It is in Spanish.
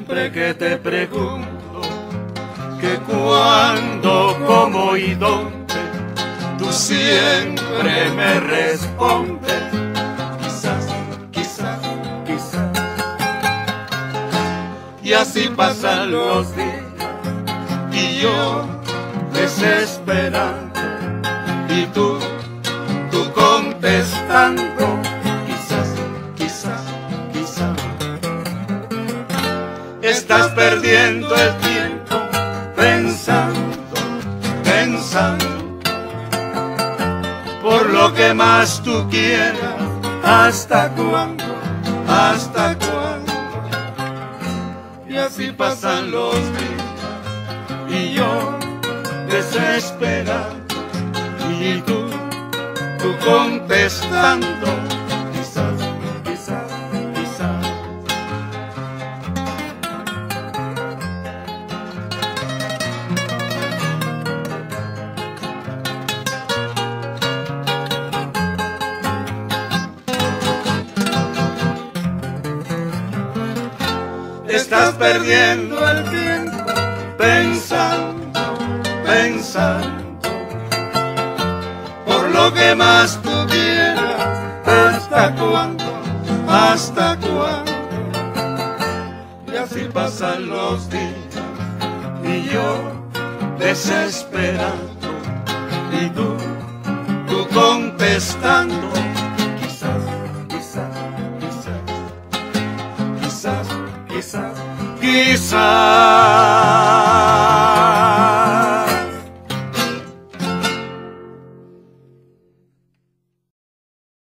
siempre que te pregunto que cuándo, cómo y dónde, tú siempre me respondes, quizás, quizás, quizás. Y así pasan los días y yo desesperando y tú contestando, quizás, quizás, quizás. Estás perdiendo el tiempo pensando, pensando, por lo que más tú quieras. ¿Hasta cuándo? ¿Hasta cuándo? Y así pasan los días y yo desesperado y tú contestando, quizás, quizás, quizás. Estás perdiendo el tiempo pensando, pensando, por lo que más tú quieras. ¿Hasta cuándo? ¿Hasta cuándo? Y así pasan los días y yo desesperando y tú contestando, quizás, quizás, quizás, quizás, quizás, quizás.